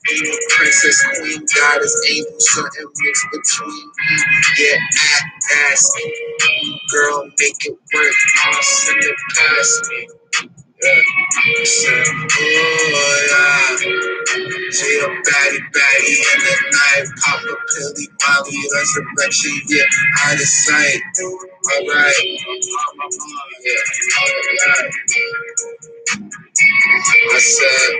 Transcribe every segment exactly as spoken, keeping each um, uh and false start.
Princess, queen, goddess, angel, something mixed between me. Yeah, act nasty. Girl, make it work. I'll send it past me. Yeah. Say, oh, yeah. She a baddie, baddie in the night. Pop a pilly, molly, resurrection. Yeah, out of sight. Alright. Yeah, alright. I said,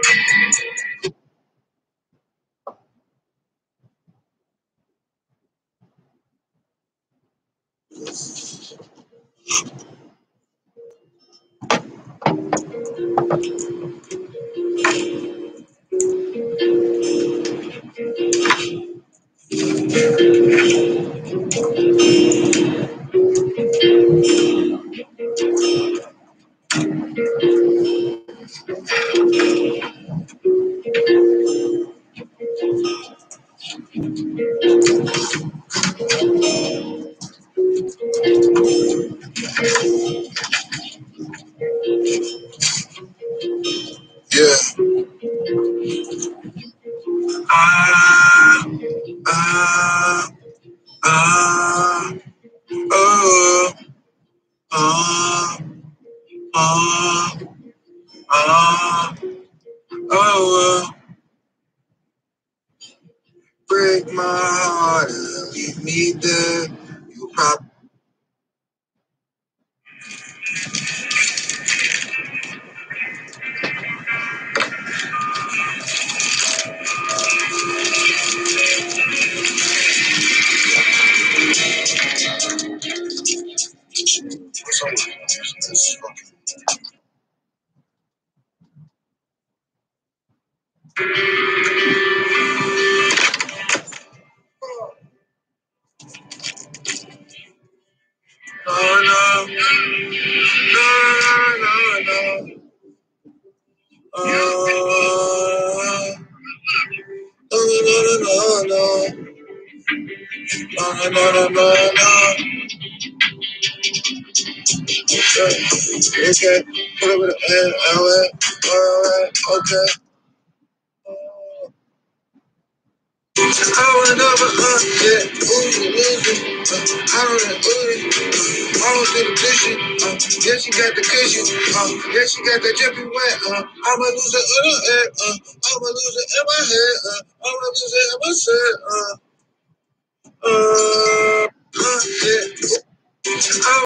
yeah. Ah, ah, ah, oh, ah, ah, ah, oh, break my heart and leave me there. You probably no, no, no, no, no. Uh, oh, no, no, no, no. No, no, no, no, no, no. Okay, okay. Put it with an L, alright, okay. I went over, uh, yeah, ooh, you losing, uh, I don't know, ooh, I don't do the dishes, uh, yeah, she got the cushion, uh, yeah, she got the drippy wet, uh, I'm a loser in her head, uh, I'm a loser in my head, uh, I'm a loser in my head, uh, uh, uh, yeah, I